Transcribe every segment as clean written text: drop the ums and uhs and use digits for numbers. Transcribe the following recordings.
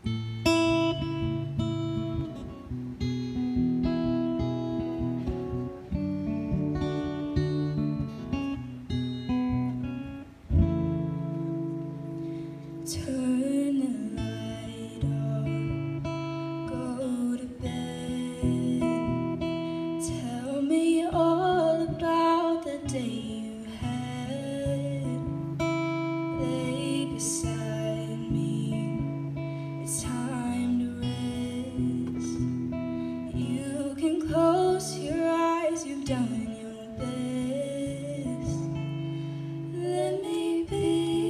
Turn the light on, go to bed. Tell me all about the day you had. Lay beside me, it's time to rest. You can close your eyes, you've done your best. Let me be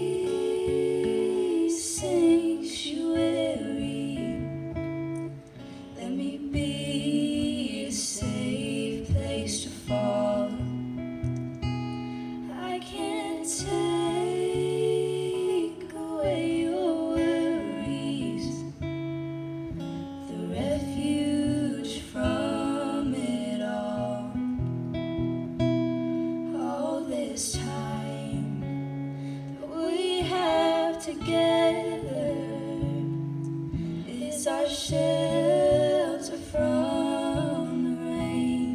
sanctuary. Let me be a safe place to fall. I can't take away your worries, the refuge from it all this time that we have together is our shelter from the rain.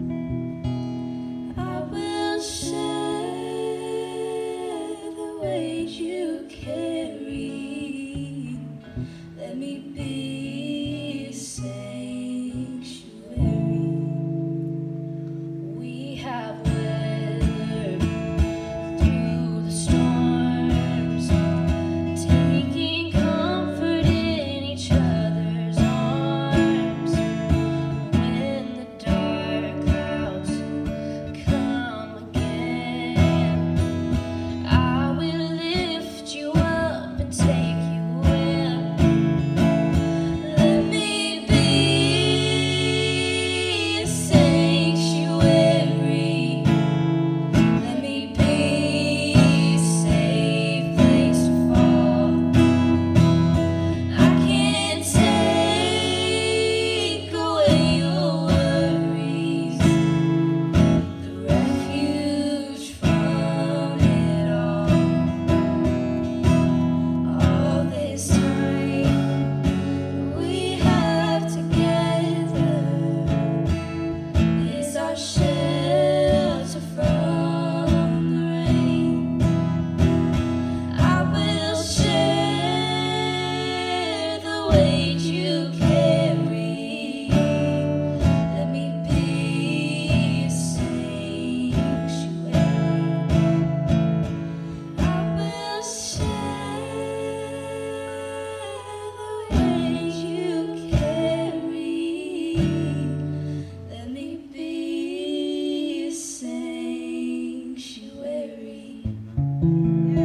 I will share the weight you carry. Let me be a sanctuary. We have weathered through the storms, taking comfort in each other's arms. When the dark clouds come again, I will lift you up and take you in. Let me be a sanctuary. Let me be a safe place to fall. I can't take away your worries, the refuge from it all this time we have together is our shelter from the rain. I will share the weight you carry. Let me be a sanctuary. I will share the weight you carry. Let me be a sanctuary.